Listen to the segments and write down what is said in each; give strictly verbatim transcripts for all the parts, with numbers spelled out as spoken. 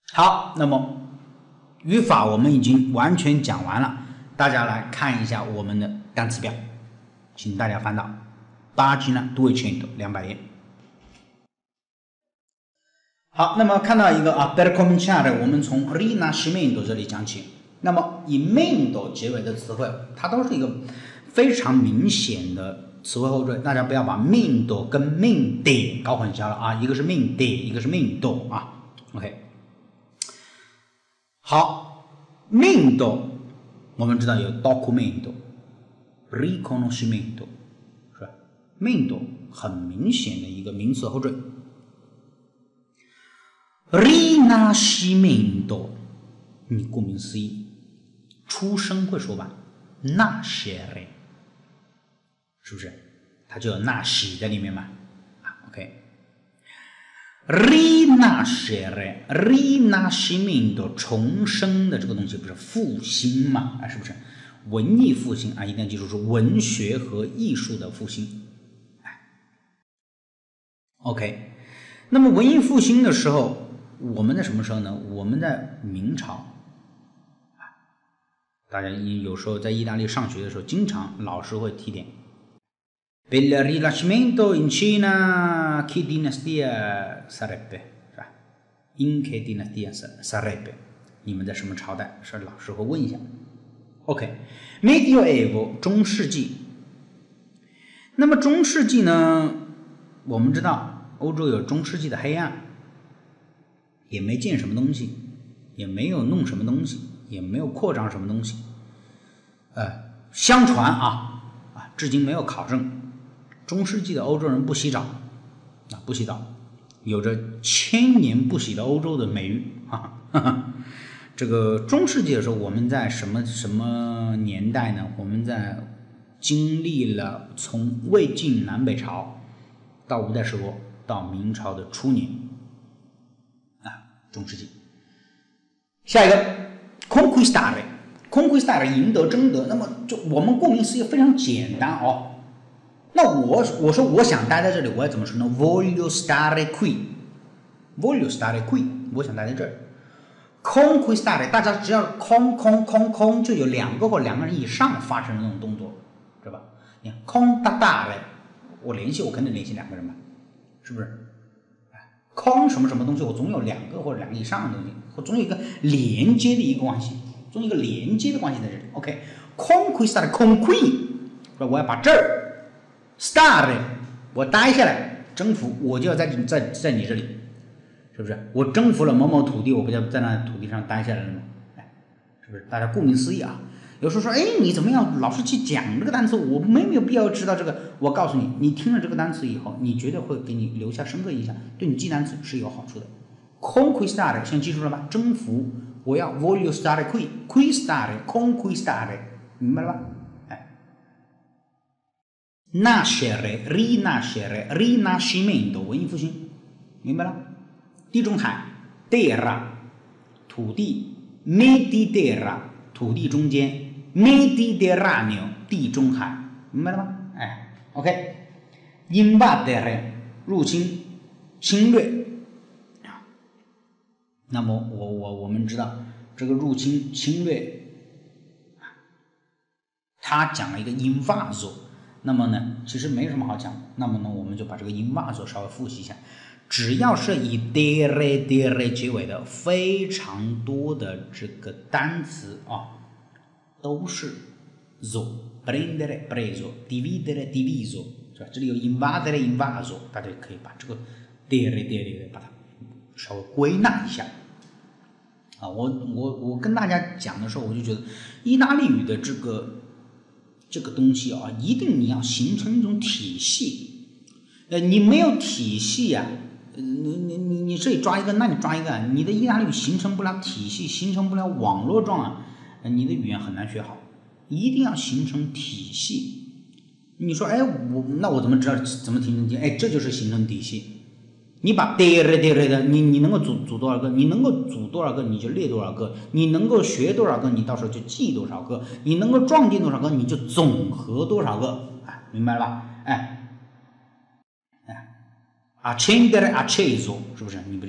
好，那么语法我们已经完全讲完了，大家来看一下我们的单词表，请大家翻到pagina duecento两百页。好，那么看到一个啊 per cominciare 我们从 rinascimento 这里讲起。那么以 mento 结尾的词汇，它都是一个非常明显的词汇后缀，大家不要把 mento 跟 mente 搞混淆了啊，一个是 mente， 一个是 mento 啊。OK， 好 ，mento 我们知道有 documento、riconoscimento 是吧 ？mento 很明显的一个名词后缀。Rinascimento， 你顾名思义，出生会说吧 ，nascere， 是不是？它就有纳喜在里面嘛？啊 ，OK。Rinascere， Rinascimento 重生的这个东西不是复兴嘛？啊，是不是？文艺复兴啊，一定要记住是文学和艺术的复兴。哎 ，OK。那么文艺复兴的时候。我们在什么时候呢？我们在明朝，大家有时候在意大利上学的时候，经常老师会提点。Per il Rinascimento in Cina che dinastia sarebbe， 是吧 ？In che dinastia sarebbe？ 你们在什么朝代？是老师会问一下。OK，Medioevo 中世纪。那么中世纪呢？我们知道欧洲有中世纪的黑暗。也没建什么东西，也没有弄什么东西，也没有扩张什么东西。呃，相传啊啊，至今没有考证，中世纪的欧洲人不洗澡啊，不洗澡，有着千年不洗的欧洲的美誉啊。呵呵这个中世纪的时候，我们在什么什么年代呢？我们在经历了从魏晋南北朝到五代十国到明朝的初年。中世纪，下一个 conquistare conquistare 赢得争得，那么就我们顾名思义非常简单哦。那我我说我想待在这里，我要怎么说呢 ？Voglio stare qui voglio stare qui 我想待在这儿。conquistare 大家只要空空空空就有两个或两个人以上发生的那种动作，是吧？你看 contattare 我联系我肯定联系两个人嘛，是不是？空什么什么东西，我总有两个或者两个以上的东西，我总有一个连接的一个关系，总有一个连接的关系在这里。OK，conquistare conquist， 我要把这儿 stare， 我待下来，征服，我就要在在在你这里，是不是？我征服了某某土地，我不就在那土地上待下来了吗？哎，是不是？大家顾名思义啊。有时候说，哎，你怎么样？老是去讲这个单词，我没有必要知道这个。我告诉你，你听了这个单词以后，你绝对会给你留下深刻印象，对你记单词是有好处的。conquistare 先记住了吧？征服，我要 voglio stare qui conquistare conquistare， 明白了吧？哎 ，nascere rinascere rinascimento 文艺复兴，明白了？地中海 terra 土地 Mediterra 土地中间。Mediterraneo 地中海，明白了吗？哎 ，OK。invadere 入侵、侵略。那么我我我们知道这个入侵、侵略，他讲了一个 invaso， 那么呢，其实没什么好讲。那么呢，我们就把这个 invaso 稍微复习一下。只要是以 dere dere 结尾的，非常多的这个单词啊。都是 zo，prendere preso，dividere diviso， 是吧？这里有 invadere invaso， 大家可以把这个 dere dere 把它稍微归纳一下。啊，我我我跟大家讲的时候，我就觉得意大利语的这个这个东西啊，一定你要形成一种体系。呃，你没有体系呀、啊，你你你你这里抓一个，那你抓一个，你的意大利语形成不了体系，形成不了网络状啊。你的语言很难学好，一定要形成体系。你说，哎，我那我怎么知道怎么形成体系？哎，这就是形成体系。你把 dere dere 的，你你能够组组多少个？你能够组多少个，你就列多少个；你能够学多少个，你到时候就记多少个；你能够撞进多少个，你就总和多少个。哎，明白了吧？哎，哎 ，accendere acceso 是不是？你不是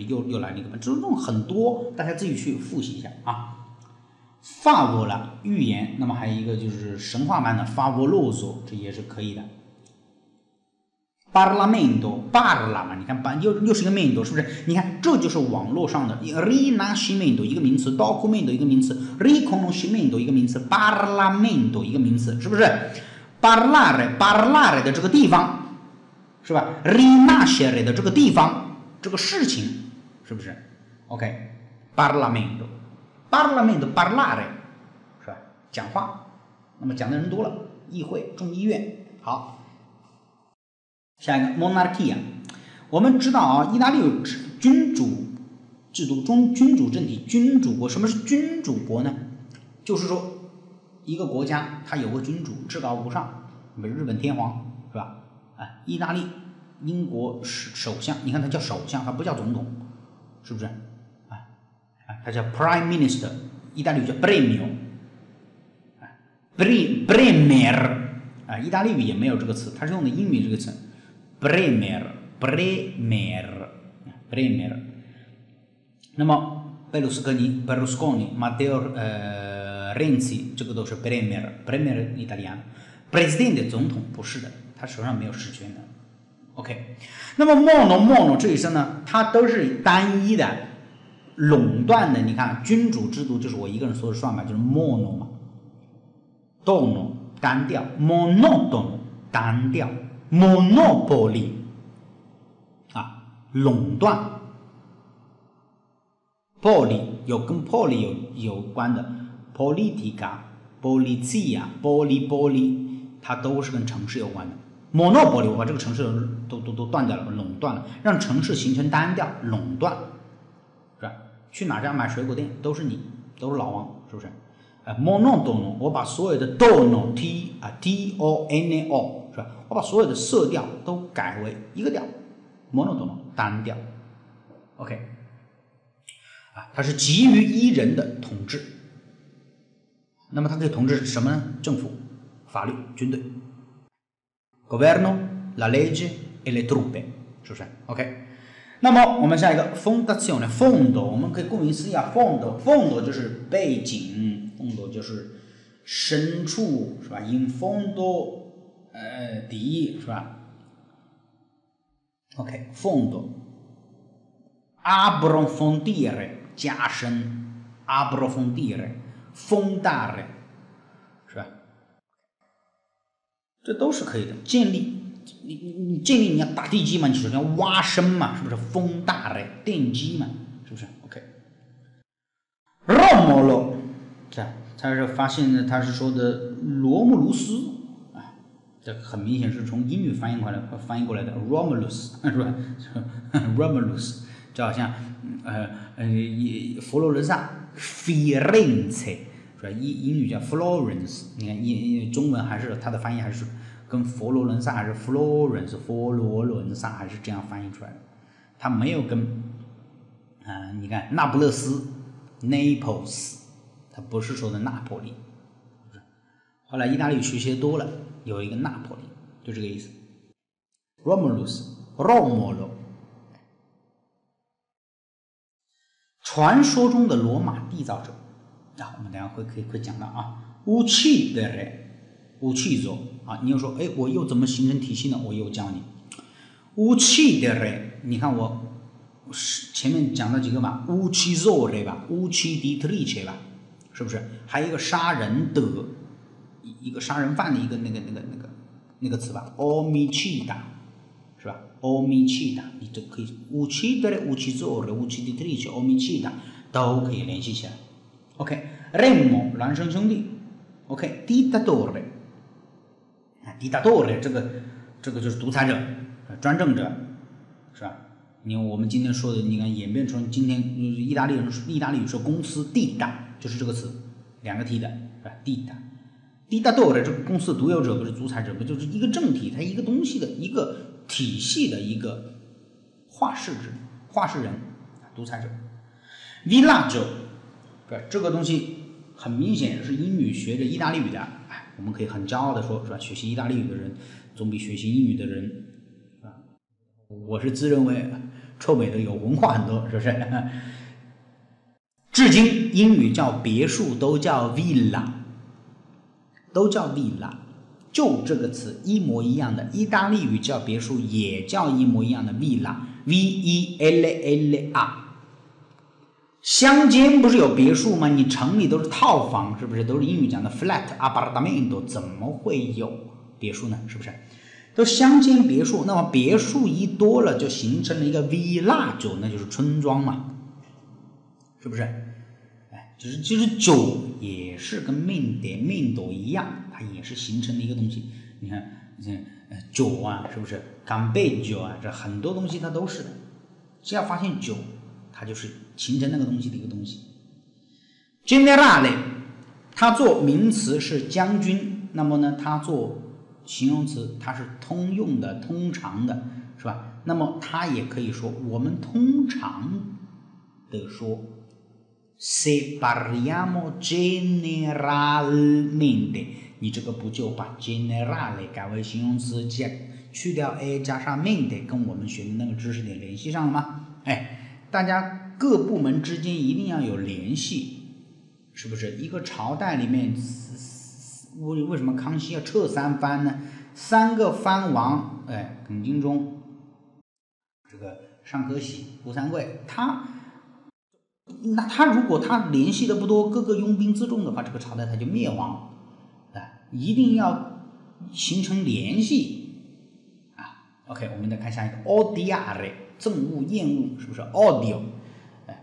又又来了一个，这种很多，大家自己去复习一下啊。法国了寓言，那么还有一个就是神话般的 favoloso， 这也是可以的。Parlamento parla 嘛，你看又又是一个 mento， 是不是？你看这就是网络上的 rinascimento 一个名词 ，documento 一个名词 ，riconoscimento 一个名词 ，Parlamento 一个名词，是不是 ？parlare parlare 的这个地方，是吧 ？rinascere 的这个地方，这个事情，是不是 ？OK，Parlamento Parlamento parlare 是吧？讲话，那么讲的人多了，议会、众议院，好。下一个 monarchia， 我们知道啊，意大利有君主制度，中君主政体，君主国。什么是君主国呢？就是说，一个国家它有个君主，至高无上，比如日本天皇是吧？啊，意大利、英国首相，你看他叫首相，他不叫总统，是不是？啊啊，他叫 prime minister， 意大利语叫 premio， 啊 ，premier， 啊，意大利语也没有这个词，它是用的英语这个词。Premier, Premier, Premier。那么贝鲁斯科尼、Berlusconi、Matteo 呃 Renzi 这个都是 Premier, Premier 意大利人。Presidente 总统不是的，他手上没有实权的。OK。那么 Mono Mono 这一声呢，它都是单一的、垄断的。你看君主制度就是我一个人说了算嘛，就是 Mono 嘛。Dono 单调 ，Monotono 单调。Monopoly 啊，垄断 ，poly 有跟 poly 有有关的 ，politica、polizia、poly-poly， 它都是跟城市有关的。Monopoly 我把这个城市都都都断掉了，垄断了，让城市形成单调垄断，是吧？去哪家买水果店都是你，都是老王，是不是？呃 ，monotono 我把所有的 tono t 啊 t o n o。是吧？我把所有的色调都改为一个调 ，monotono 单调 ，OK， 啊，它是基于一人的统治。那么它可以统治什么呢？政府、法律、军队 ，governo, la legge e le truppe， 是不是 ？OK。那么我们下一个 fondazione fondo， 我们可以顾名思义啊 ，fondo fondo 就是背景 ，fondo 就是深处，是吧 ？in fondo。呃，底是吧 ？OK， fondo approfondire 加深 approfondire fondare 是吧？这都是可以的。建立，你你你建立你要打地基嘛，你首先要挖深嘛，是不是 fondare 奠基嘛，是不是 ？OK，Romolo 这他是发现的，他是说的罗慕卢斯。这很明显是从英语翻译过来翻译过来的 Romulus 是吧？Romulus 就好像呃呃佛罗伦萨 Firenze 是吧？英英语叫 Florence， 你看英中文还是它的翻译还是跟佛罗伦萨还是 Florence 佛罗伦萨还是这样翻译出来的，它没有跟啊、呃、你看那不勒斯 Naples， 它不是说的那不里，后来意大利学习多了。有一个那不里，就这个意思。Romulus, Romolo， 传说中的罗马缔造者，啊，我们等下会可以会讲到啊。Uccidere, ucciso 啊，你又说，哎，我又怎么形成体系呢？我又教你。Uccidere， 你看我前面讲了几个嘛 ，uccisore 吧 ，ucciditrice 吧，是不是？还有一个杀人的。一个杀人犯的一个那个那个那个那个词吧 ，omicida 是吧 ？omicida 你这可以 uccidere, uccisore, ucciditrice, omicida 都可以联系起来。OK，Remo 孪生兄弟。OK，dittatore 啊 ，dittatore 这个这个就是独裁者、专政者，是吧？你看我们今天说的，你看演变成今天意大利人意大利语说公司 ditta 就是这个词，两个 t 的是吧 ？ditta。dittatore 这个公司独有者不是独裁者，不就是一个政体，它一个东西的一个体系的一个话事者、话事人，独裁者。villaggio 对这个东西很明显是英语学着意大利语的，哎，我们可以很骄傲的说，是吧？学习意大利语的人总比学习英语的人，是吧？我是自认为臭美的有文化很多，是不是？至今英语叫别墅都叫 villa， 都叫 villa， 就这个词一模一样的。意大利语叫别墅也叫一模一样的 villa，v e l l a。乡间不是有别墅吗？你城里都是套房，是不是？都是英语讲的 flat appartamento， 怎么会有别墅呢？是不是？都乡间别墅，那么别墅一多了，就形成了一个 villaggio， 那就是村庄嘛，是不是？哎，其实其实酒也是跟面点面斗一样，它也是形成的一个东西。你看，这酒啊，是不是？干杯酒啊，这很多东西它都是的。只要发现酒，它就是形成那个东西的一个东西。generale， 它做名词是将军，那么呢，它做形容词它是通用的、通常的，是吧？那么它也可以说，我们通常的说 ，se parliamo generalmente， 你这个不就把 generale 改为形容词，加去掉 a 加上 mente， 跟我们学的那个知识点联系上了吗？哎，大家各部门之间一定要有联系，是不是？一个朝代里面。为为什么康熙要撤三藩呢？三个藩王，哎，耿精忠、这个尚可喜、吴三桂，他那他如果他联系的不多，各个拥兵自重的话，这个朝代他就灭亡。哎，一定要形成联系啊。OK， 我们再看下一个 odiare， 憎恶、厌恶，是不是 odio？ 哎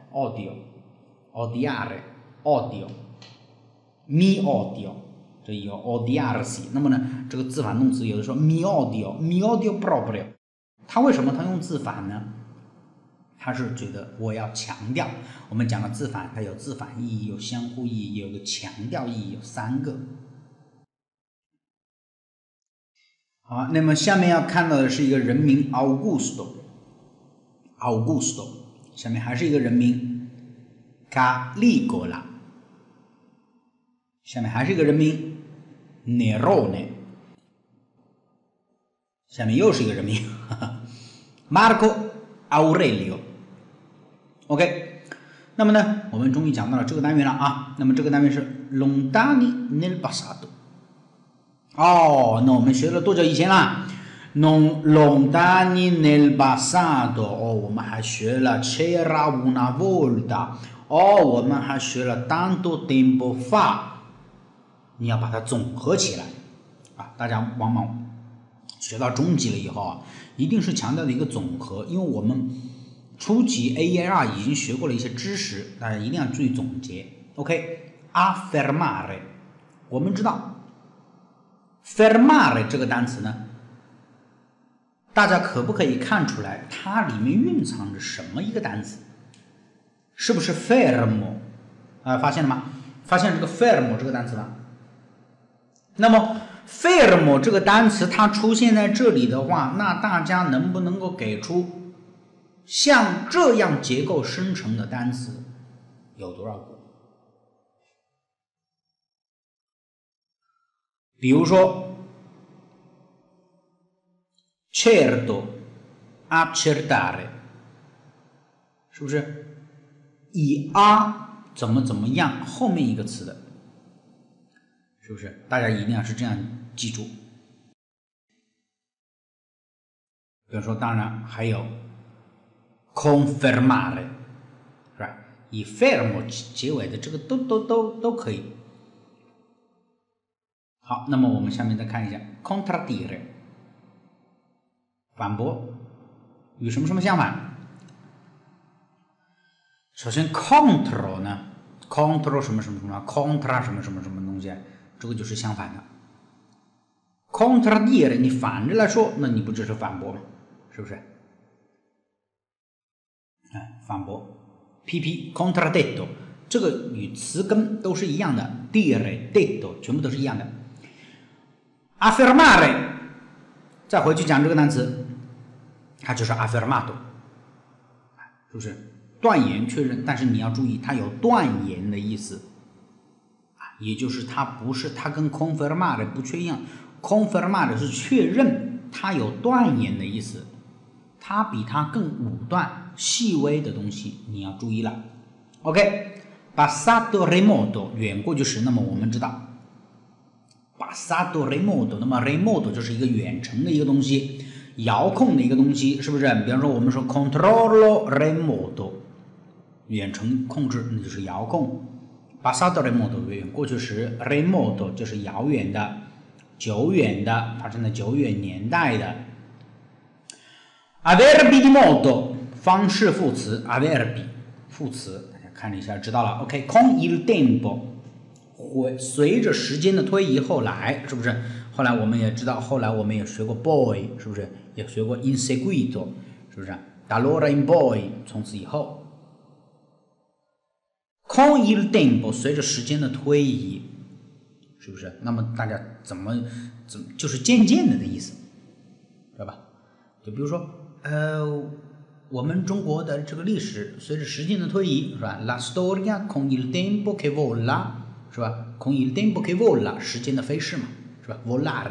，odio，odio，odio，mi odio。这有 odiarsi， 那么呢，这个字反动词有的时候 mi odio mi odio proprio， 他为什么他用字反呢？他是觉得我要强调，我们讲的字反，它有字反意义，有相互意义，有个强调意义，有三个。好，那么下面要看到的是一个人名 Augusto， Augusto， 下面还是一个人名 Caligola， 下面还是一个人名。Nerone， 下面又是一个人名，Marco Aurelio。OK， 那么呢，我们终于讲到了这个单元了啊。那么这个单元是 Lontani nel passato。哦，那我们学了多久以前啦 ？Non lontani nel passato。哦，我们还学了 C'era una volta。哦，我们还学了 Tanto tempo fa。你要把它总合起来啊！大家往往学到中级了以后啊，一定是强调的一个总和，因为我们初级 A E R 已经学过了一些知识，大家一定要注意总结。OK，affermare， 我们知道 fermare 这个单词呢，大家可不可以看出来它里面蕴藏着什么一个单词？是不是 fermo 啊？发现了吗？发现这个 fermo 这个单词了？那么 fermo 这个单词它出现在这里的话，那大家能不能够给出像这样结构生成的单词有多少个？比如说 certo accertare， 是不是以 a 怎么怎么样后面一个词的？是不是？大家一定要是这样记住。比如说，当然还有 confermare， 是吧？以 fermo 结尾的这个都都都都可以。好，那么我们下面再看一下 contraddire， 反驳，与什么什么相反？首先 contro 呢 ，contro 什么什么什么 ，contra 什么什么什么东西，这个就是相反的。contraddire 你反着来说，那你不就是反驳吗？是不是？哎，反驳。P P contraddetto 这个与词根都是一样的 ，dire detto 全部都是一样的。affermare 再回去讲这个单词，它就是 affermato， 是不是？断言确认，但是你要注意，它有断言的意思，也就是它不是它跟 confermare 不确一样 ，confermare 是确认，它有断言的意思，它比它更武断， 细微的东西你要注意了。OK，passato remoto 远过去时，那么我们知道 passato remoto， 那么 remoto 就是一个远程的一个东西，遥控的一个东西，是不是？比方说我们说 controllo remoto， 远程控制，那就是遥控。passato remoto 远过去时 ，remoto 就是遥远的、久远的，发生在久远年代的。avverbi di modo 方式副词 avverbi 副词，大家看了一下知道了。OK，con il tempo 会随着时间的推移，后来是不是？后来我们也知道，后来我们也学过 poi， 是不是？也学过 in seguito， 是不是 ？d'allora in poi 从此以后。con il tempo 随着时间的推移，是不是？那么大家怎么怎么就是渐渐的的意思，知道吧？就比如说。呃，我们中国的这个历史随着时间的推移，是吧 ？La storia con il tempo che vola， 是吧 ？con il tempo che vola， 时间的飞逝嘛，是吧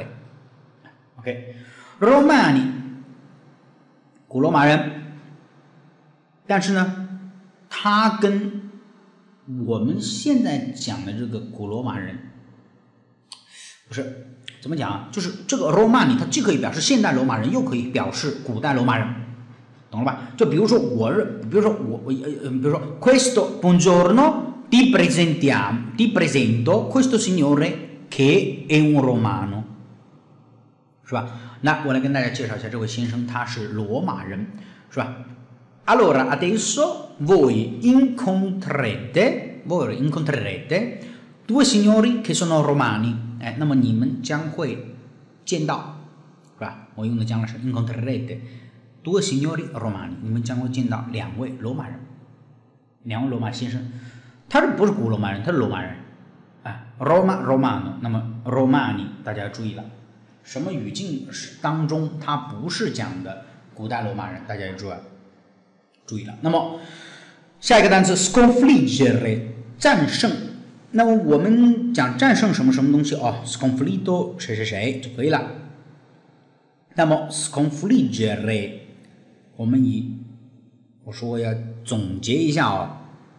？volare。OK，Romani， 古罗马人，但是呢，他跟我们现在讲的这个古罗马人，不是。怎么讲啊？就是这个 Romani， 它既可以表示现代罗马人，又可以表示古代罗马人，懂了吧？就比如说我，比如说我，我呃，比如说 Questo buongiorno ti presentiamo, ti presento questo signore che è un romano， 是吧？那我来跟大家介绍一下这位先生，他是罗马人，是吧 ？Allora adesso voi incontrerete, voi incontrerete due signori che sono romani。哎，那么你们将会见到，是吧？我用的将来是 incontrerete due signori romani， 你们将会见到两位罗马人，两位罗马先生。他是不是古罗马人？他是罗马人，哎 ，Roma Romano。那么 Romani 大家要注意了，什么语境当中它不是讲的古代罗马人？大家要注意注意了。那么下一个单词 sconfiggere 战胜。那么我们讲战胜什么什么东西哦 ，sconfitto 谁谁谁就可以了。那么 sconfiggere， 我们以我说我要总结一下哦。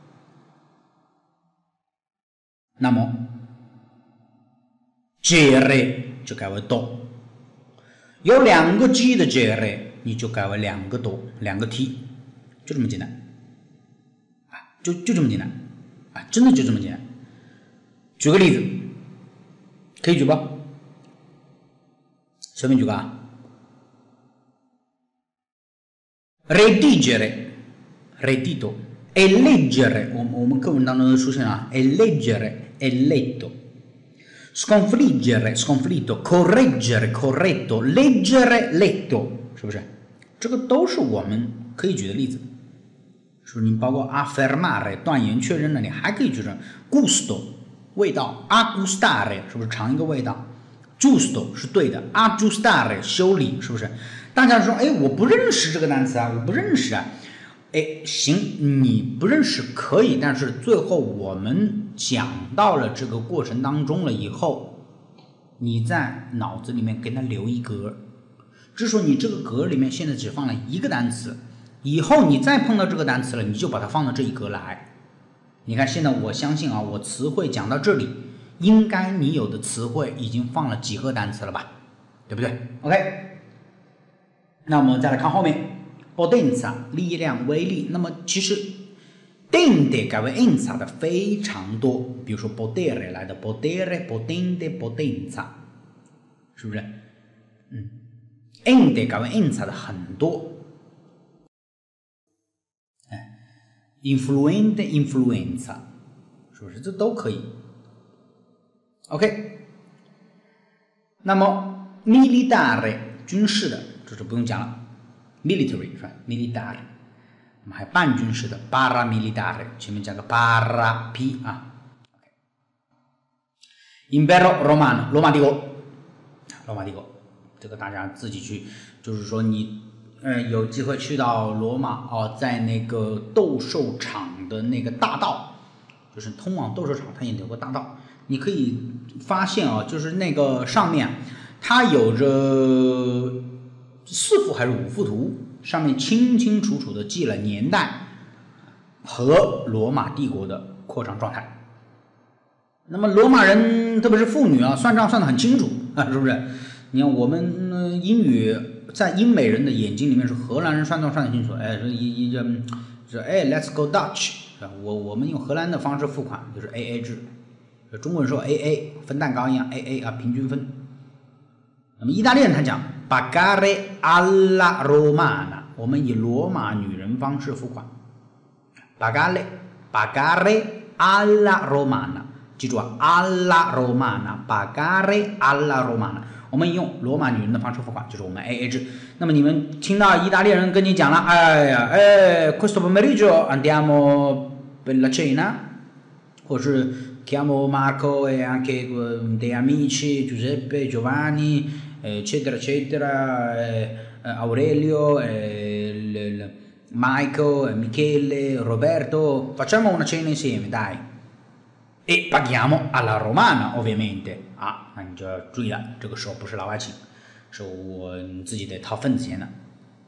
那么 gere 就改为 do， 有两个 g 的 gere 你就改为两个 do， 两个 t， 就这么简单啊，就就这么简单啊，真的就这么简单。举个例子，可以举吧？随便举个啊。redigere reddito e leggere， 我们我们课文当中都出现了 e leggere e letto， sconfiggere sconfitto correggere corretto leggere letto， 是不是？这个都是我们可以举的例子，是不是？你包括 affermare 断言确认的，你还可以举成 gusto。味道 ，agustare 是不是尝一个味道 ？giusto 是对的 ，aggiustare 修理是不是？大家说，哎，我不认识这个单词啊，我不认识啊。哎，行，你不认识可以，但是最后我们讲到了这个过程当中了以后，你在脑子里面给它留一格，只说你这个格里面现在只放了一个单词，以后你再碰到这个单词了，你就把它放到这一格来。你看，现在我相信啊，我词汇讲到这里，应该你有的词汇已经放了几个单词了吧，对不对 ？OK， 那我们再来看后面 ，potenza 力量、威力。那么其实 tende 改为 enza 的非常多，比如说 potere 来的 potere、potente、potenza， 是不是？嗯 ，ende 改为 enza 的很多。influente influenza 是不是这都可以 ？OK， 那么 militare 军事的，这就不用讲了 ，military 是吧 ？militare， 我们还半军事的 paramilitare， 前面加个 para p 啊。Impero Romano 罗马帝国，罗马帝国，这个大家自己去，就是说你。嗯，有机会去到罗马哦，在那个斗兽场的那个大道，就是通往斗兽场，它也有个大道，你可以发现啊，就是那个上面它有着四幅还是五幅图， 上面清清楚楚的记了年代和罗马帝国的扩张状态。那么罗马人特别是妇女啊，算账算得很清楚啊，是不是？你看我们、呃、英语在英美人的眼睛里面是荷兰人算账算得清楚，哎，说一一这是哎 ，Let's go Dutch， 我我们用荷兰的方式付款就是 A A 制，中国人说 A A 分蛋糕一样 A A 啊，平均分。那么意大利人他讲 pagare alla romana， 我们以罗马女人方式付款 ，pagare pagare alla romana。记住啊 ，alla romana，pagare alla romana， 我们用罗马女人的方式付款，就是我们 A A 制。那么你们听到意大利人跟你讲了，哎呀，哎 ，questo pomeriggio andiamo per la cena， 或是 chiamo Marco e anche dei amici Giuseppe, Giovanni, eccetera eccetera, Aurelio, Michael, Michele, Roberto, facciamo una cena insieme, dai。E paghiamo alla romana ovviamente 啊，那你就要注意了，这个时候不是老外请，是我你自己得掏份子钱的。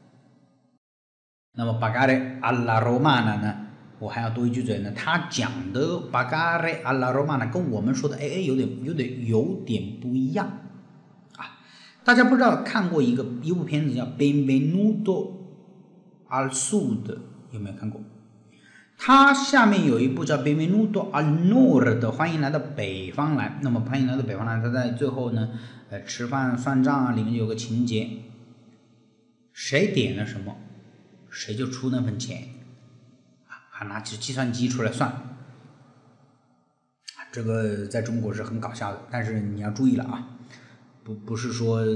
那么 pagare alla romana 呢，我还要多一句嘴呢，他讲的 pagare alla romana 跟我们说的 A A 有点有点有点不一样啊。大家不知道看过一个一部片子叫 Benvenuto al Sud 有没有看过？它下面有一部叫 Benvenuto al Nord， 欢迎来到北方来。那么欢迎来到北方来，它在最后呢，呃，吃饭算账啊，里面有个情节，谁点了什么，谁就出那份钱，啊，拿起计算机出来算。这个在中国是很搞笑的，但是你要注意了啊，不不是说，呃、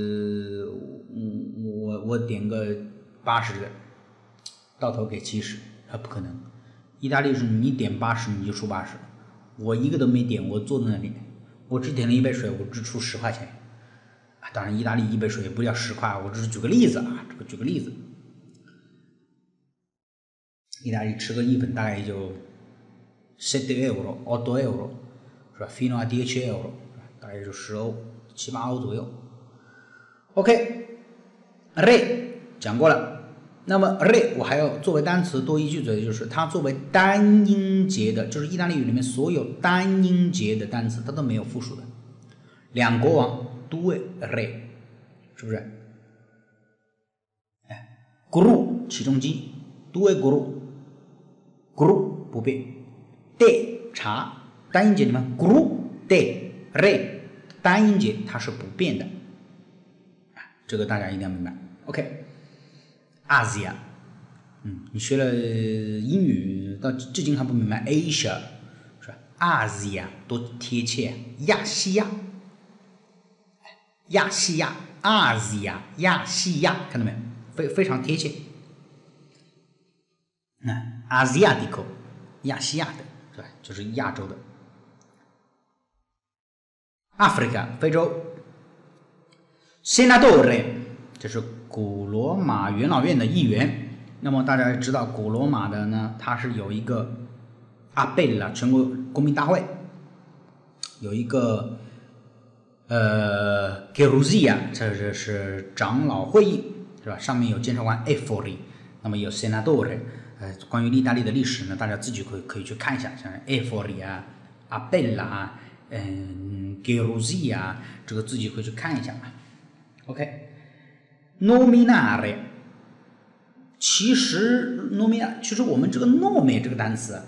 我我点个八十的，到头给七十，啊，不可能。意大利是你点八十你就出八十，我一个都没点，我坐在那里，我只点了一杯水，我只出十块钱。啊，当然意大利一杯水也不叫十块，我只是举个例子啊，这个举个例子。意大利吃个意粉大概也就七 euro、八 euro， 是吧 ？fino a dieci euro， 大概也就十欧、七八欧左右。OK，re 讲过了。那么 re 我还要作为单词多一句嘴，就是它作为单音节的，就是意大利语里面所有单音节的单词，它都没有复数的。两国王 due re， 是不是？哎 ，gru 起重机 due gru，gru 不变 de 茶单音节里面 gru de re 单音节它是不变的，这个大家一定要明白。OK。Asia， 嗯，你学了英语到至今还不明白 Asia 是吧 ？Asia 多贴切，亚细亚，亚细亚 ，Asia 亚细亚，看到没有？非非常贴切。那 Asiatico 亚细亚的是吧？就是亚洲的。Africa 非洲 ，Senatore 这是古罗马元老院的议员。那么大家知道古罗马的呢，它是有一个阿贝拉全国公民大会，有一个呃 Gerusia， 这是是长老会议，是吧？上面有监察官 Efori， 那么有 Senatore。呃，关于意大利的历史呢，大家自己可以可以去看一下，像 Efori 啊、阿贝拉啊、嗯 Gerusia 啊，这个自己可以去看一下。OK。Nominare， 其实 nominare， 其实我们这个 nome 这个单词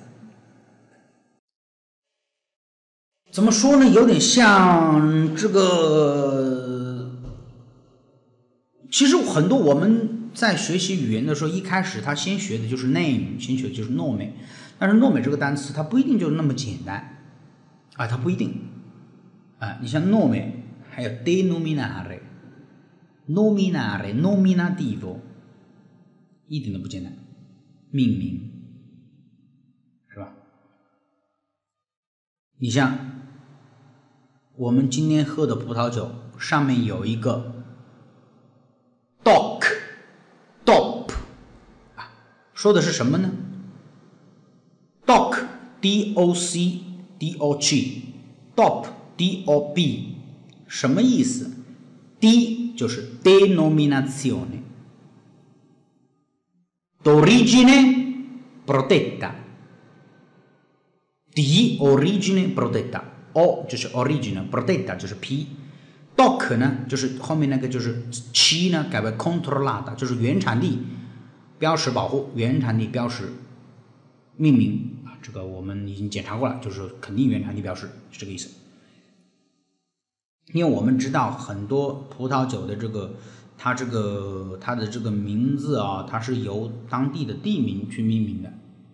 怎么说呢？有点像这个，其实很多我们在学习语言的时候，一开始他先学的就是 name， 先学的就是 nome， 但是 nome 这个单词它不一定就那么简单啊，它不一定啊。你像 nome 还有 denominare。nominare nominativo 一点都不简单，命名是吧？你像我们今天喝的葡萄酒上面有一个 doc dop 啊，说的是什么呢？ doc d o c d o g dop d o b 什么意思？ d 就是 denominazione， d'origine protetta di origine protetta。O 就是 origine protetta 就是 P。doc 呢就是后面那个就是七呢改为 controllata 就是原产地标识保护，原产地标识命名啊，这个我们已经检查过了，就是肯定原产地标识是这个意思。因为我们知道很多葡萄酒的这个它这个它的这个名字啊，它是由当地的地名去命名的，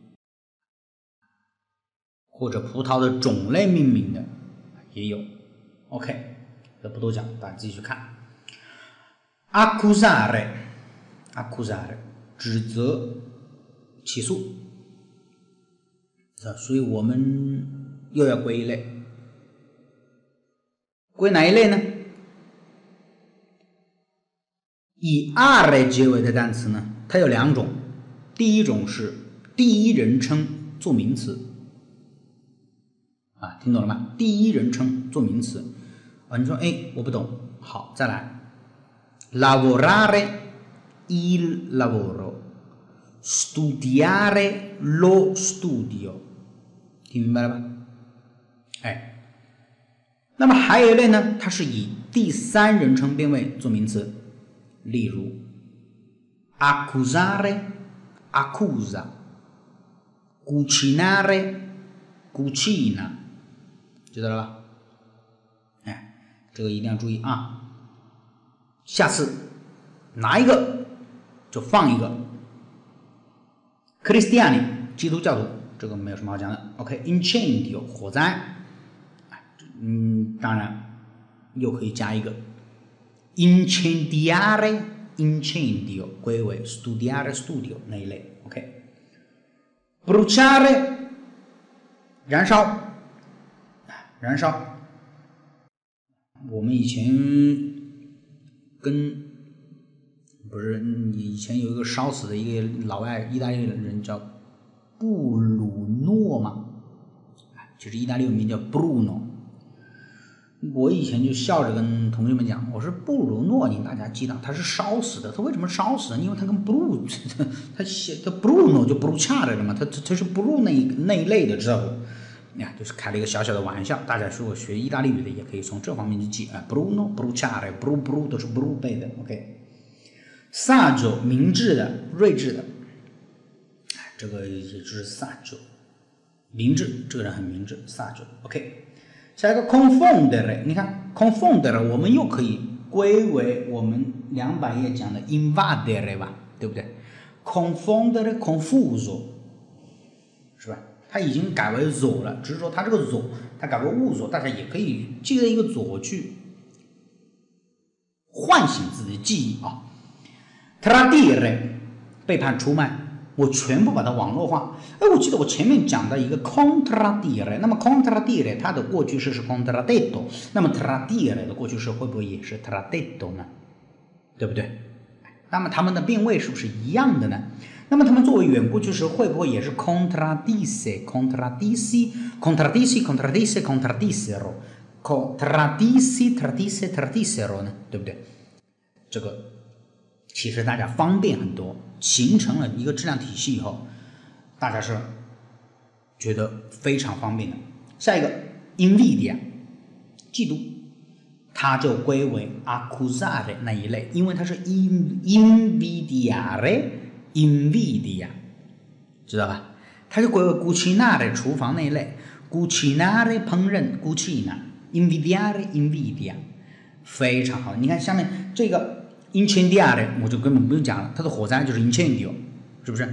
或者葡萄的种类命名的也有。OK， 这不多讲，大家自己去看。accusare accusare 指责、起诉啊，所以我们又要归一类。归哪一类呢？以 are 结尾的单词呢，它有两种。第一种是第一人称做名词，啊，听懂了吗？第一人称做名词啊，你说哎，我不懂，好，再来 ，lavorare il lavoro， studiare lo studio， 听明白了吧？哎。那么还有一类呢，它是以第三人称变位做名词，例如 accusare accusa cucinare cucina， 知道了吧？哎，这个一定要注意啊，下次拿一个就放一个。Cristiani 基督教徒，这个没有什么好讲的。OK，incendio 火灾。嗯，当然又可以加一个 incendiare incendio 归为 studiare studio 那一类。 OK， bruciare 燃烧燃烧，我们以前跟不是以前有一个烧死的一个老外意大利人叫布鲁诺嘛，其实意大利名叫 Bruno。我以前就笑着跟同学们讲，我说布鲁诺，你大家记得他是烧死的，他为什么烧死呢？因为他跟 blue， 他写他 Bruno 就 bruciare 了嘛，他他是 blue 那一那一类的，知道不？呀，就是开了一个小小的玩笑。大家如果学意大利语的，也可以从这方面去记啊 ，Bruno bruciare，bru bru 都是 bru 背的。OK，saggio 明智的、睿智的，这个也就是 saggio 明智，这个人很明智 saggio。OK。下一个 confondere， 你看 confondere 我们又可以归为我们两百页讲的 invadere 吧，对不对？ confondere confuso 是吧？它已经改为左了，只是说它这个左它改为误左，大家也可以借着一个左去唤醒自己的记忆啊。tradire 背叛出卖，我全部把它网络化。哎，我记得我前面讲的一个 contraddire， 那么 contraddire 它的过去式是 contraddetto， 那么 tradire 的过去式会不会也是 tradetto 呢？对不对？那么它们的变位是不是一样的呢？那么它们作为远过去式会不会也是 contraddisse contraddissi contraddissi contraddisse contraddissero tradissi tradisse tradissero 呢？对不对？这个其实大家方便很多，形成了一个质量体系以后，大家是觉得非常方便的。下一个 invidia 嫉妒，它就归为 accusare 那一类，因为它是 invidiare invidia， 知道吧？它就归为 cucinare 厨房那一类 ，cucinare 烹饪 cucina invidiare invidia， 非常好。你看下面这个 incendiare 我就根本不用讲了，它的火灾就是 incendio， 是不是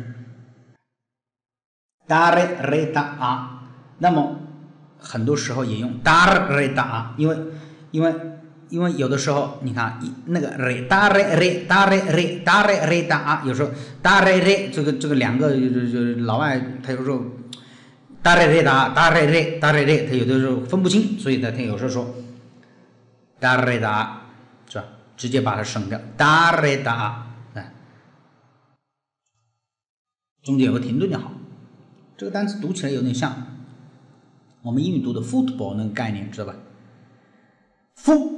？dare retta a， 那么很多时候也用 dare retta a， 因为因为因为有的时候你看那个 re dare re dare re dare retta a， 有时候 dare re 这个这个两个就就老外他有时候 dare retta dare re dare re 他有的时候分不清，所以呢他有时候说 dare retta a， 是吧？直接把它省掉 dare retta a， 哎，中间有个停顿就好。这个单词读起来有点像我们英语读的 football 那个概念，知道吧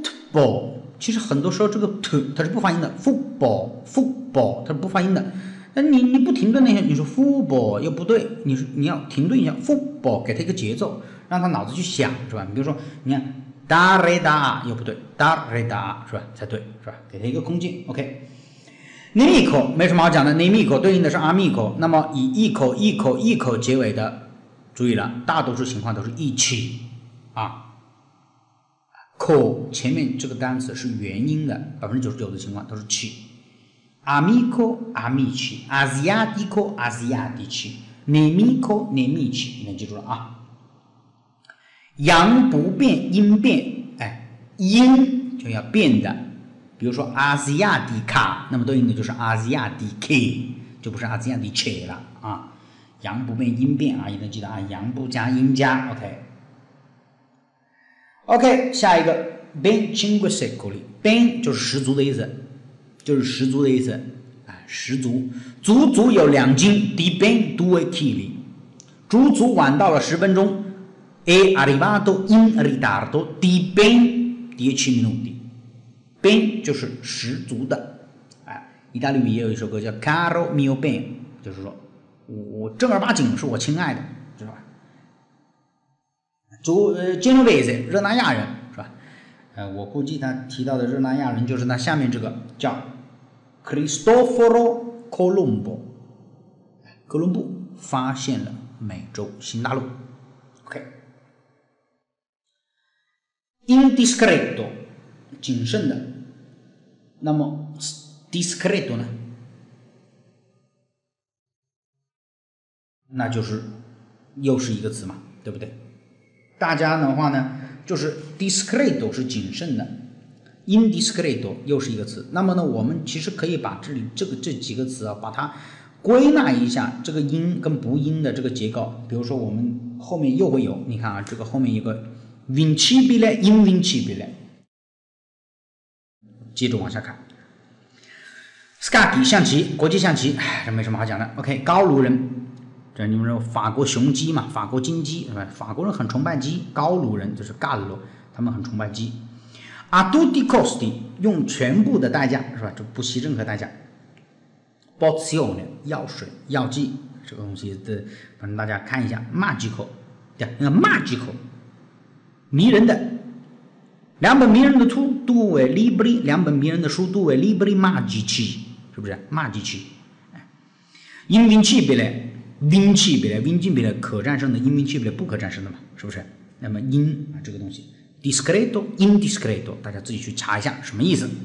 ？football 其实很多时候这个 t 它是不发音的 ，football football 它是不发音的。 那你你不停顿一下，你说 football 又不对，你说你要停顿一下 football， 给他一个节奏，让他脑子去想，是吧？比如说，你看 da re da 又不对 ，da re da 是吧？才对，是吧？给他一个空间 ，OK。nemico 没什么好讲的 ，nemico 对应的是 amico， 那么以 eco eco eco 结尾的，注意了，大多数情况都是一起啊。co 前面这个单词是元音的，百分之九十九的情况都是起。amico amici asiatico asiatici nemico nemici， 你记住了啊。阳不变音变，哎，音就要变的，比如说 asiatica， 那么对应的就是 asiatici， 就不是 asiatici 了啊。阳不变音变啊，一定记得啊，阳不加音加 ，OK。OK， 下一个 ben cinque secoli， ben 就是十足的意思。就是十足的意思，啊，十足，足足有两斤 ，di ben due chili， 足足晚到了十分钟 ，è arrivato in ritardo di ben dieci minuti，ben 就是十足的，啊，意大利语也有一首歌叫 Caro mio ben， 就是说我我正儿八经是我亲爱的，知道吧？足呃 Genovese 热那亚人是吧？呃，我估计他提到的热那亚人就是那下面这个叫 Cristoforo Colombo， 哥伦布发现了美洲新大陆。OK。indiscreto 谨慎的，那么 discreto 呢？那就是又是一个词嘛，对不对？大家的话呢，就是 discreto 是谨慎的。indiscreto 又是一个词，那么呢，我们其实可以把这里这个这几个词啊，把它归纳一下，这个音跟不音的这个结构。比如说我们后面又会有，你看啊，这个后面有个 vincibile invincibile， 接着往下看 ，scacchi 象棋，国际象棋，这没什么好讲的。OK， 高卢人，这你们说法国雄鸡嘛，法国金鸡是吧？法国人很崇拜鸡，高卢人就是 Gallo， 他们很崇拜鸡。a tutti i costi 用全部的代价是吧？就不惜任何代价。pozione 药水药剂这个东西的，反正大家看一下 magico， 对，那个 magico 迷人的，两本迷人的书 due libri， 两本迷人的书 due libri magici， 是不是 magici？ invincibile vincibile vincibile 可战胜的 invincibile 不可战胜的嘛，是不是？那么 in 啊这个东西。discreto indiscreto 大家自己去查一下什么意思，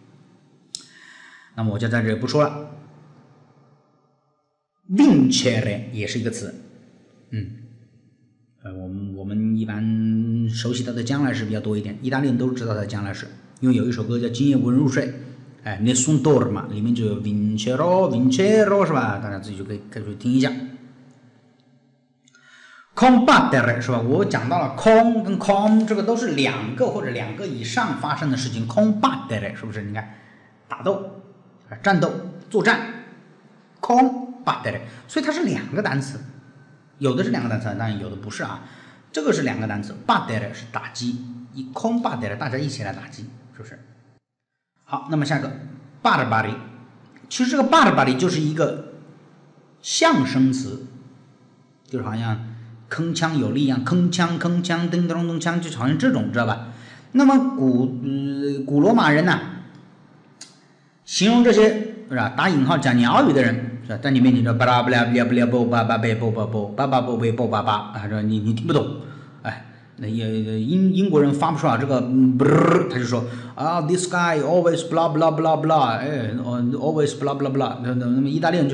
那么我就在这里不说了。vincere 也是一个词，嗯，呃，我们我们一般熟悉它的将来时比较多一点，意大利人都知道它的将来时，因为有一首歌叫《今夜无人入睡》，哎 ，Nessun dorma 里面就有 vincero vincero 是吧？大家自己就可以可以去听一下。combattere 是吧？我讲到了 com 跟 com 这个都是两个或者两个以上发生的事情 ，combattere 是不是？你看，打斗、战斗、作战 ，combattere， 所以它是两个单词，有的是两个单词，当然有的不是啊。这个是两个单词 ，battere 是打击，以 combattere 大家一起来打击，是不是？好，那么下个 barbari， 其实这个 barbari 就是一个象声词，就是好像。铿锵有力一样，铿锵铿锵，叮咚咚锵，就好像这种，知道吧？那么古呃古罗马人呐、啊，形容这些是吧？打引号讲鸟语的人是吧？在你面前说巴拉巴拉巴拉巴拉波巴巴贝波巴波巴巴波贝波巴巴啊，说你你听不懂，哎，那也英英国人发不出来这个，嗯，他就说啊 ，this guy always blah blah blah blah， 哎 ，always blah blah blah， 那那么意大利人就是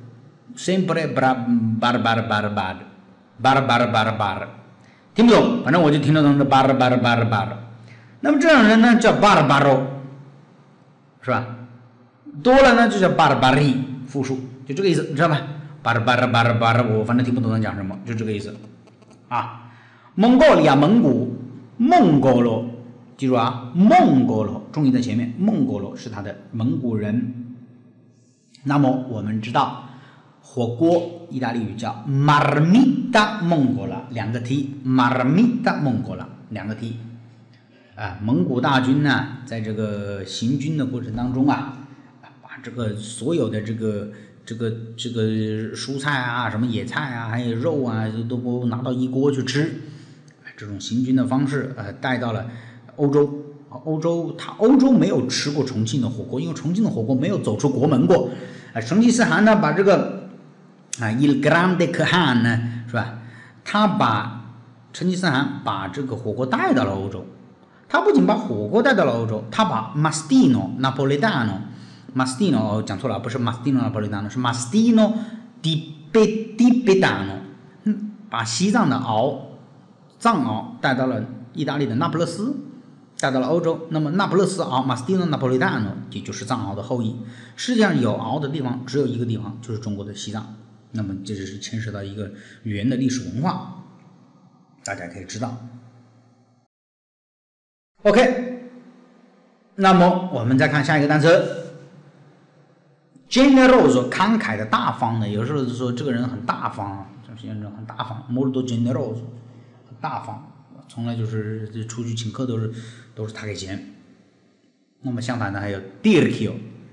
sempre bla bar bar bar bar。巴巴巴巴，听不懂，反正我就听得懂这巴巴巴巴巴。那么这种人呢叫巴巴罗，是吧？多了呢就叫巴巴利，复数，就这个意思，你知道吧？巴巴巴巴，我反正听不懂他讲什么，就这个意思啊。蒙古利亚蒙古，蒙古罗，记住啊，蒙古罗，重音在前面，蒙古罗是他的蒙古人。那么我们知道。火锅，意大利语叫 marmita mongola， 两个 t，marmita mongola 两个 t， 啊，蒙古大军呢、啊，在这个行军的过程当中啊，把这个所有的这个这个这个蔬菜啊，什么野菜啊，还有肉啊，都不拿到一锅去吃，这种行军的方式，呃，带到了欧洲。欧洲，他欧洲没有吃过重庆的火锅，因为重庆的火锅没有走出国门过。啊，成吉思汗呢，把这个啊 Il Grande Khan 呢，是吧？他把成吉思汗把这个火锅带到了欧洲。他不仅把火锅带到了欧洲，他把 Mastino Napoletano。Mastino 哦，讲错了，不是 Mastino Napoletano， 是 Mastino di Tibetano， 嗯，把西藏的熬藏熬带到了意大利的那不勒斯，带到了欧洲。那么那不勒斯熬 Mastino Napoletano 也就是藏獒的后裔。世界上有獒的地方只有一个地方，就是中国的西藏。那么这就是牵涉到一个语言的历史文化，大家可以知道。OK， 那么我们再看下一个单词。generoso 慷慨的大方的，有时候说这个人很大方，这些人很大方 molto generoso 很大方，从来就是出去请客都是都是他给钱。那么相反的还有 tirchio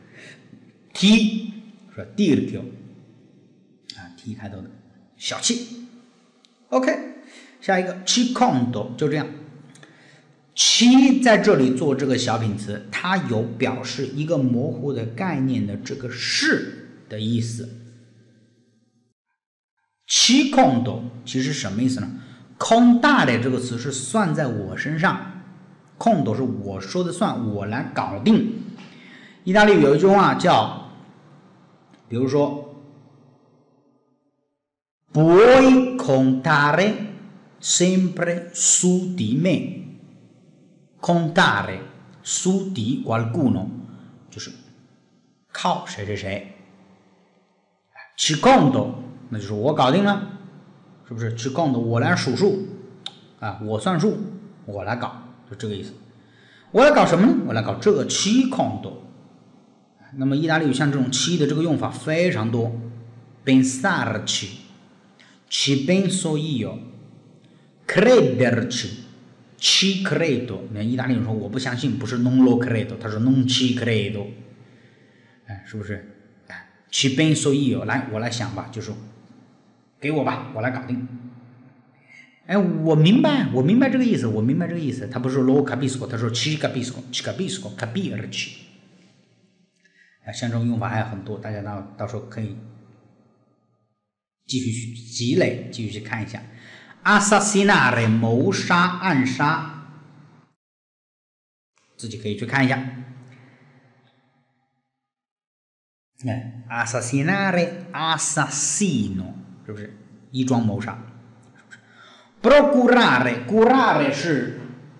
T 是吧 tirchio 啊 T 开头的小气。 OK， 下一个 cicondo 就这样。其在这里做这个小品词，它有表示一个模糊的概念的这个是的意思。cicondo 其实什么意思呢？ contare 这个词是算在我身上， condo 是我说的算，我来搞定。意大利语有一句话叫，比如说 puoi contare sempre su di me。contare su di qualcuno 就是靠谁谁谁。cicondo 那就是我搞定了，是不是 cicondo 我来数数啊，我算数，我来搞，就这个意思。我来搞什么呢？我来搞这个 cicondo。那么意大利语像这种 ci 的这个用法非常多 ，pensarci ci penso io crederci。ci credo， 那意大利人说我不相信，不是 non lo credo， 他说 non ci credo， 哎，是不是？哎 ，ci penso io， 来，我来想吧，就是给我吧，我来搞定。哎，我明白，我明白这个意思，我明白这个意思。他不是 lo capisco， 他说 ci capisco，ci capisco，capirci。哎，像这种用法还有很多，大家到到时候可以继续去积累，继续去看一下。assassinare 谋杀暗杀，自己可以去看一下。assassinare assassino 是不是衣装谋杀？是不是 procurare curare 是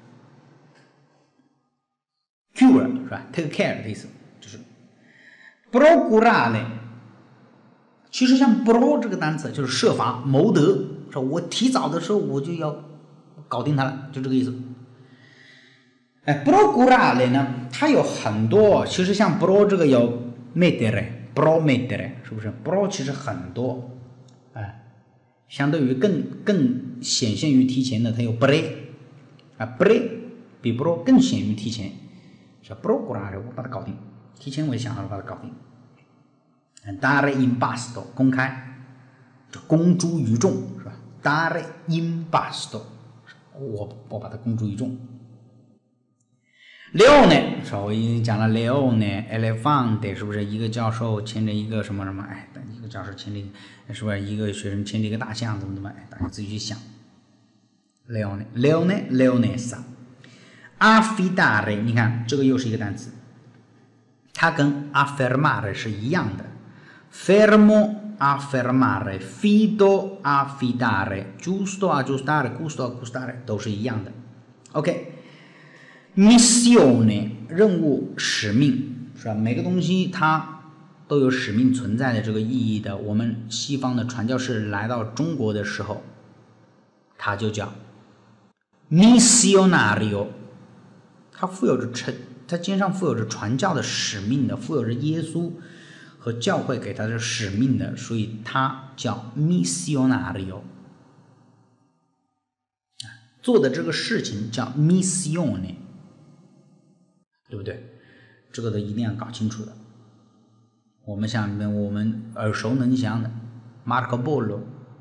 cure 是吧 ？take care 的意思，就是 procurare。其实像 pro 这个单词就是设法谋得。我提早的时候我就要搞定它了，就这个意思。哎 procurare 呢，它有很多，其实像 pro 这个有 mettere、pro mettere， 是不是 ？pro 其实很多，哎，相对于更更显现于提前的，它有 pre 啊 pre 比 pro 更显于提前，是 procurare 我把它搞定，提前我也想好了把它搞定。dare in pasto 公开，就公诸于众，是吧？dare in pasto， 我我把它公诸于众。leone， 是吧？我已经讲了 leone、elefante， 是不是？一个教授牵着一个什么什么，哎，一个教授牵着，是不是？一个学生牵着一个大象，怎么怎么？哎，大家自己去想。leone、leone、leonessa。affidare， 你看这个又是一个单词，它跟 affermare 是一样的 ，fermo。affermare, fido affidare, giusto aggiustare, gusto accustare 都是一样的。OK， missione 任务使命是吧？每个东西它都有使命存在的这个意义的。我们西方的传教士来到中国的时候，它就叫 missionario， 它富有着传，它肩上富有着传教的使命的，富有着耶稣和教会给他的使命的，所以他叫 missionario， 做的这个事情叫 missione， 对不对？这个都一定要搞清楚的。 我们像我们耳熟能详的 Marco Polo，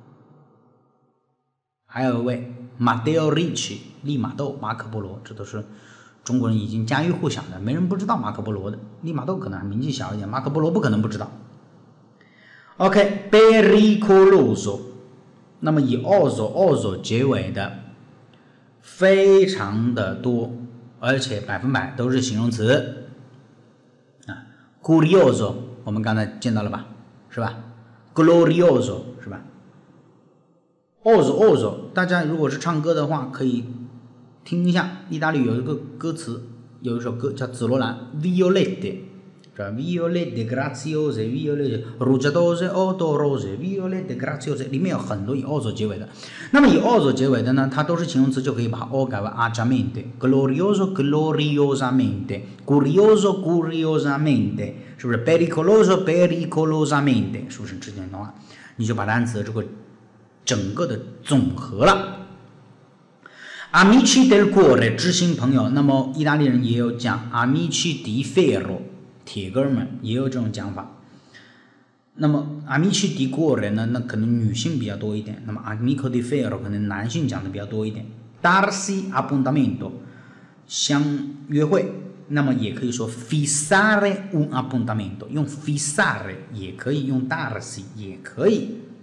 还有一位 Matteo Ricci 利玛窦马可波罗，这都是中国人已经家喻户晓的，没人不知道马可波罗的。利玛窦可能名气小一点，马可波罗不可能不知道。OK， pericoloso， 那么以 oso oso 结尾的非常的多，而且百分百都是形容词啊。curioso 我们刚才见到了吧，是吧 ？glorioso 是吧 ？oso oso 大家如果是唱歌的话，可以听一下，意大利有一个歌词，有一首歌叫《紫罗兰》 ，Violette。Violette graziose, violette rugiadose, odorose, violette graziose， 里面有很多以 oso 结尾的。那么以 oso 结尾的呢，它都是形容词，就可以把 o 改为 agiamente， glorioso gloriosamente， curioso curiosamente， 是不是 pericoloso pericolosamente， 是不是之前的话，你就把单词这个整个的总和了。Amici del cuore 知心朋友，那么意大利人也有讲 amici di ferro。铁哥们也有这种讲法，那么 amici di cuore 呢，那可能女性比较多一点，那么 amico di ferro 可能男性讲的比较多一点。darsi appuntamento 相约会，那么也可以说 fissare un appuntamento， 用 fissare 也可以，用 darsi 也可以。